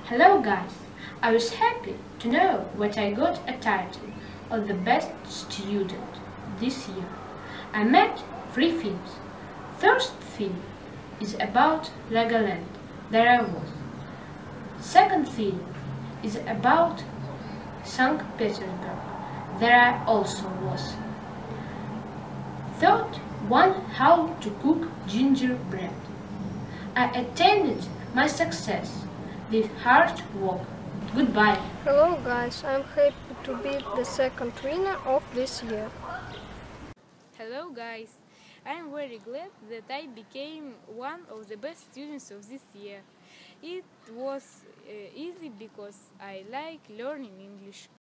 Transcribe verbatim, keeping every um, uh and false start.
Hello guys, I was happy to know that I got a title of the best student this year. I made three films. First film is about Legoland, there I was. Second film is about Saint Petersburg, there I also was. Third one, how to cook gingerbread. I attained my success with hard work. Goodbye. Hello guys, I'm happy to be the second winner of this year. Hello guys, I'm very glad that I became one of the best students of this year. It was uh, easy because I like learning English.